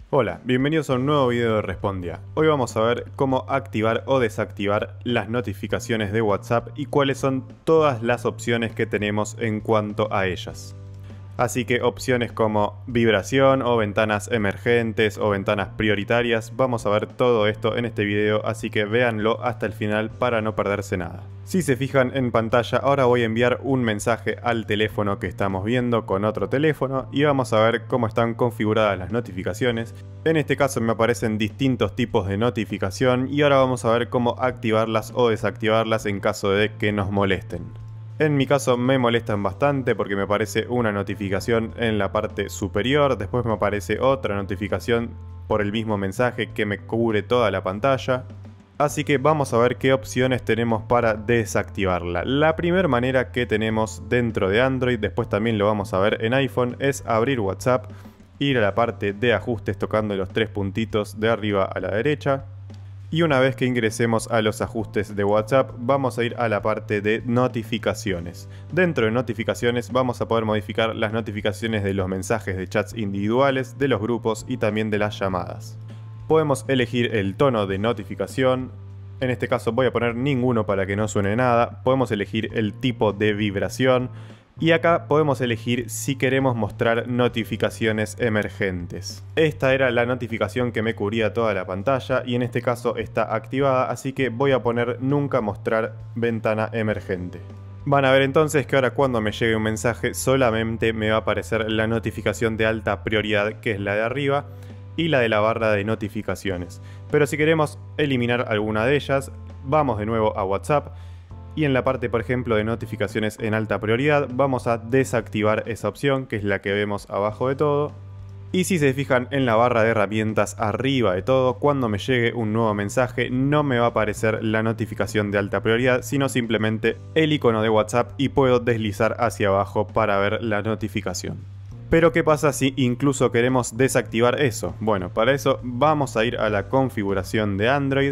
Hola, bienvenidos a un nuevo video de Respondia. Hoy vamos a ver cómo activar o desactivar las notificaciones de WhatsApp y cuáles son todas las opciones que tenemos en cuanto a ellas. Así que opciones como vibración o ventanas emergentes o ventanas prioritarias, vamos a ver todo esto en este video, así que véanlo hasta el final para no perderse nada. Si se fijan en pantalla, ahora voy a enviar un mensaje al teléfono que estamos viendo con otro teléfono y vamos a ver cómo están configuradas las notificaciones. En este caso me aparecen distintos tipos de notificación y ahora vamos a ver cómo activarlas o desactivarlas en caso de que nos molesten. En mi caso me molestan bastante porque me aparece una notificación en la parte superior, después me aparece otra notificación por el mismo mensaje que me cubre toda la pantalla. Así que vamos a ver qué opciones tenemos para desactivarla. La primera manera que tenemos dentro de Android, después también lo vamos a ver en iPhone, es abrir WhatsApp, ir a la parte de ajustes tocando los tres puntitos de arriba a la derecha. Y una vez que ingresemos a los ajustes de WhatsApp, vamos a ir a la parte de notificaciones. Dentro de notificaciones vamos a poder modificar las notificaciones de los mensajes de chats individuales, de los grupos y también de las llamadas. Podemos elegir el tono de notificación. En este caso voy a poner ninguno para que no suene nada. Podemos elegir el tipo de vibración. Y acá podemos elegir si queremos mostrar notificaciones emergentes. Esta era la notificación que me cubría toda la pantalla y en este caso está activada, así que voy a poner nunca mostrar ventana emergente. Van a ver entonces que ahora cuando me llegue un mensaje solamente me va a aparecer la notificación de alta prioridad, que es la de arriba, y la de la barra de notificaciones. Pero si queremos eliminar alguna de ellas, vamos de nuevo a WhatsApp. Y en la parte, por ejemplo, de notificaciones en alta prioridad, vamos a desactivar esa opción, que es la que vemos abajo de todo. Y si se fijan en la barra de herramientas arriba de todo, cuando me llegue un nuevo mensaje, no me va a aparecer la notificación de alta prioridad, sino simplemente el icono de WhatsApp y puedo deslizar hacia abajo para ver la notificación. Pero ¿qué pasa si incluso queremos desactivar eso? Bueno, para eso vamos a ir a la configuración de Android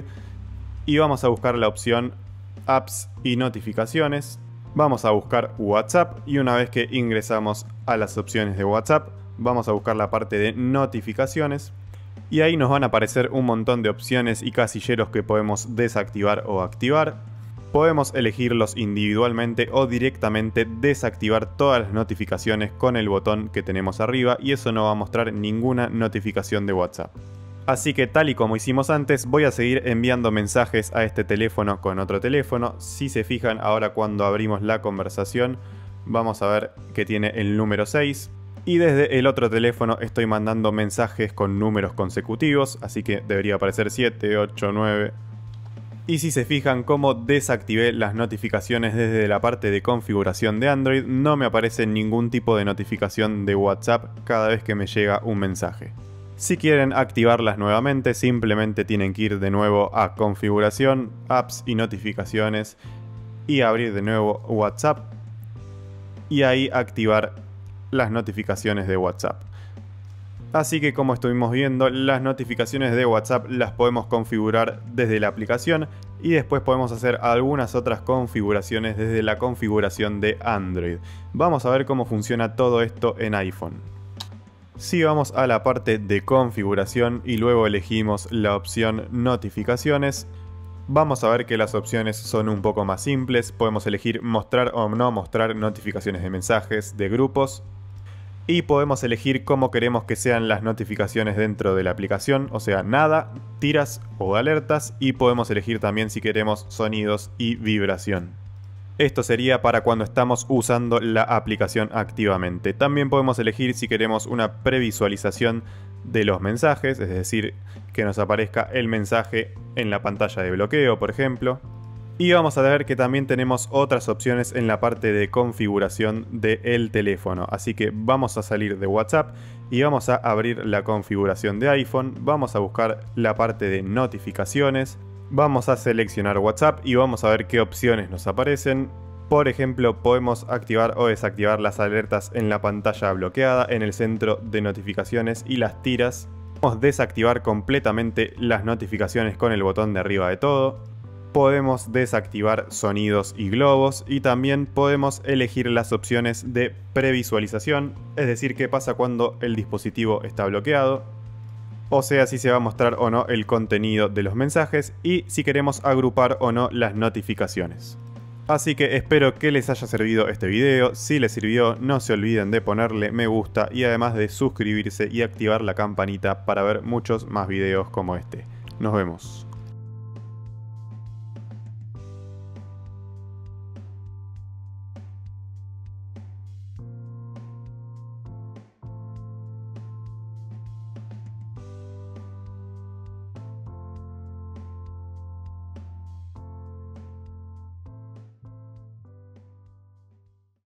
y vamos a buscar la opción Apps y notificaciones. Vamos a buscar WhatsApp y una vez que ingresamos a las opciones de WhatsApp, vamos a buscar la parte de notificaciones y ahí nos van a aparecer un montón de opciones y casilleros que podemos desactivar o activar. Podemos elegirlos individualmente o directamente desactivar todas las notificaciones con el botón que tenemos arriba y eso no va a mostrar ninguna notificación de WhatsApp. Así que tal y como hicimos antes, voy a seguir enviando mensajes a este teléfono con otro teléfono. Si se fijan ahora cuando abrimos la conversación, vamos a ver que tiene el número 6. Y desde el otro teléfono estoy mandando mensajes con números consecutivos, así que debería aparecer 7, 8, 9. Y si se fijan cómo desactivé las notificaciones desde la parte de configuración de Android, no me aparece ningún tipo de notificación de WhatsApp cada vez que me llega un mensaje. Si quieren activarlas nuevamente, simplemente tienen que ir de nuevo a configuración, apps y notificaciones y abrir de nuevo WhatsApp y ahí activar las notificaciones de WhatsApp. Así que como estuvimos viendo, las notificaciones de WhatsApp las podemos configurar desde la aplicación y después podemos hacer algunas otras configuraciones desde la configuración de Android. Vamos a ver cómo funciona todo esto en iPhone. Si vamos a la parte de configuración y luego elegimos la opción notificaciones, vamos a ver que las opciones son un poco más simples. Podemos elegir mostrar o no mostrar notificaciones de mensajes, de grupos. Y podemos elegir cómo queremos que sean las notificaciones dentro de la aplicación, o sea, nada, tiras o alertas. Y podemos elegir también si queremos sonidos y vibración. Esto sería para cuando estamos usando la aplicación activamente. También podemos elegir si queremos una previsualización de los mensajes, es decir, que nos aparezca el mensaje en la pantalla de bloqueo, por ejemplo. Y vamos a ver que también tenemos otras opciones en la parte de configuración del teléfono. Así que vamos a salir de WhatsApp y vamos a abrir la configuración de iPhone. Vamos a buscar la parte de notificaciones. Vamos a seleccionar WhatsApp y vamos a ver qué opciones nos aparecen. Por ejemplo, podemos activar o desactivar las alertas en la pantalla bloqueada, en el centro de notificaciones y las tiras. Podemos desactivar completamente las notificaciones con el botón de arriba de todo. Podemos desactivar sonidos y globos y también podemos elegir las opciones de previsualización, es decir, qué pasa cuando el dispositivo está bloqueado. o sea si se va a mostrar o no el contenido de los mensajes y si queremos agrupar o no las notificaciones. Así que espero que les haya servido este video. Si les sirvió, no se olviden de ponerle me gusta y además de suscribirse y activar la campanita para ver muchos más videos como este. Nos vemos.